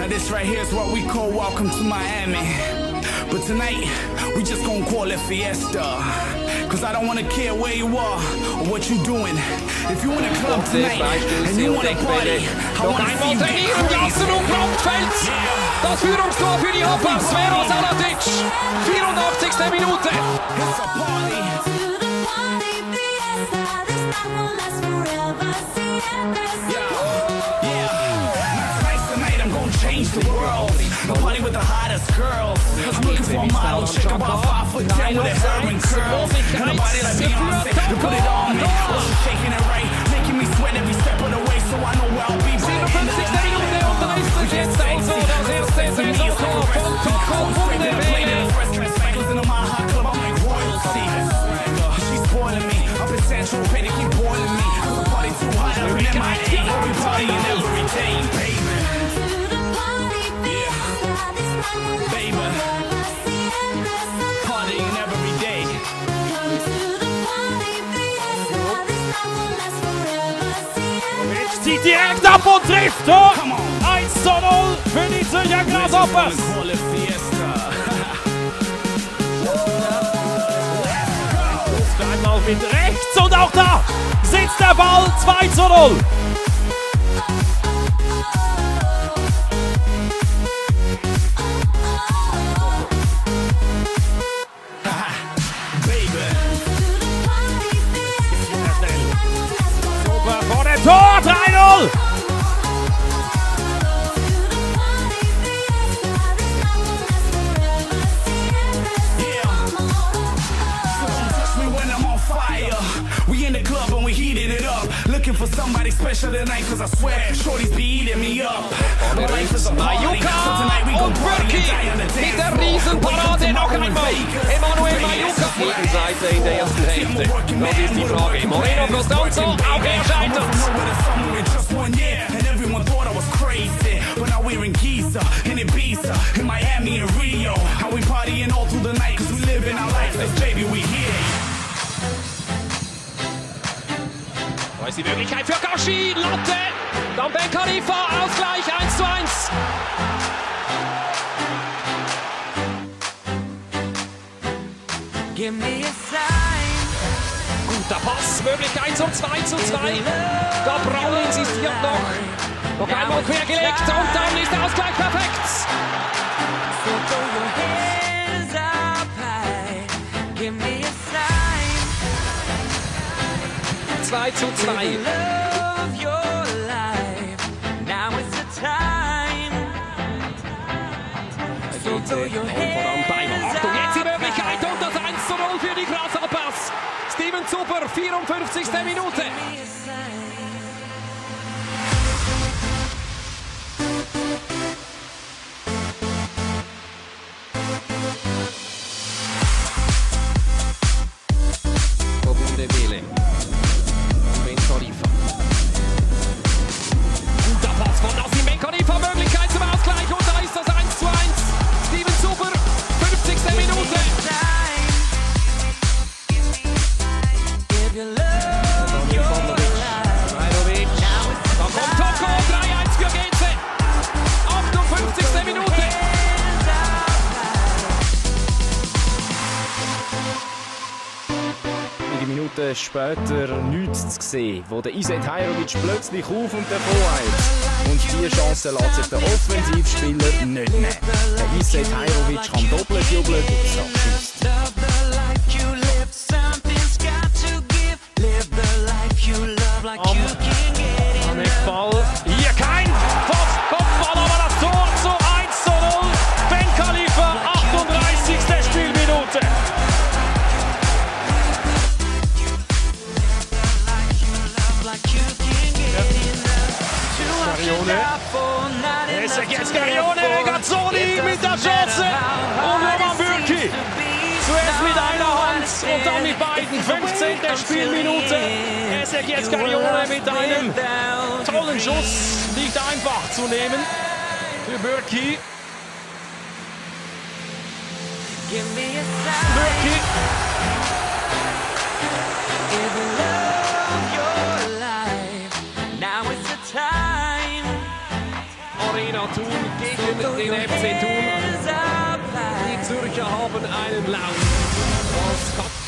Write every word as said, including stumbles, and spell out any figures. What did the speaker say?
this right here is what we call Welcome to Miami. But tonight, we just gonna call it Fiesta. Cause I don't wanna care where you are or what you doing. If you in a club tonight and you wanna party, I wanna see you get crazy. Das Führungstor für die Hoppers, Vero Salatic. vierundachtzigste Minute. It's a party. Change the world. A party with the hottest girls. I'm looking for a model chick about five foot ten with a hair and curls. And a body like Beyonce to put it on me. Oh, she's shaking it right, making me sweat every step of the way, so I know where I'll be. siebenundfünfzigste Minute und da ist es jetzt also das erste Saisontor von Toko Wunderwelle. She's spoiling me. Up in Central Pay, they keep boiling me. The party too hot, I'm in my A. Every party and every day, baby. Baby, partying every day. Jetzt zieht direkt ab und trifft. Oh, eins zu null für die Zürcher Grasshoppers. Einmal mit rechts und auch da sitzt der Ball. Zwei zu null. Tor, drei null! We in the club and we heating it up. Looking for somebody special tonight, cause I swear, shorties be eating me up. My life is a party, so tonight we gon' party and die on the dance floor. Mit der Riesenparade noch einmal. Emanuel Maiuca. Seite in der ersten Hälfte. Das ist die Frage. Moreno Costanzo, auch er scheitert. And everyone thought I was crazy, but now we're in Giza, in Ibiza, in Miami and Rio. How we partying all through the night, cause we live in our life, cause baby we here. Da ist die Möglichkeit für Kashi, Latte, dann Ben Khalifa, Ausgleich eins zu eins. Give me a sign. Guter Pass, Möglichkeit zum zwei zu zwei. Da Braun insistiert noch. Noch einmal quergelegt und dann ist der Ausgleich perfekt. So throw your hands up high. Give me a sign. zwei zu zwei. Love your life. Now is the time. So throw your hands Achtung, jetzt die up Möglichkeit und das eins zu null für die Grasshoppers. Steven Zuber, vierundfünfzigste Minute. Wunderwelle. Ben Khalifa. Guter Pass von Nassim Ben Khalifa, Möglichkeit zum Ausgleich und da ist das eins zu eins. Steven Zuber, fünfzigste Minute. Give your love your life. Rajnovic. Da kommt Toko, drei eins für Gänse. achtundfünfzigste Minute. Einige Minuten später nichts zu sehen, wo der Izet Hajrovic plötzlich auf und davon eilt. Und diese Chance lässt sich der Offensivspieler nicht nehmen. Der Izet Hajrovic kann doppelt jubeln und das schießt. Love the life you live. Something's got to give. Live the life you love like you can get enough. Ball. Hier kein Kopfball, aber das Tor zu eins zu null. Ben Khalifa, achtunddreißigste Spielminute. Jetzt Scarione, Regazzoni mit der Chance und Roman Bürki. Zuerst mit einer Hand und dann mit beiden. fünfzehnte Spielminute. Ezequiel Scarione mit einem tollen Schuss. Nicht einfach zu nehmen für Bürki. Bürki. Arena Thun gegen den F C Thun. Die Zürcher haben einen Lauf. Das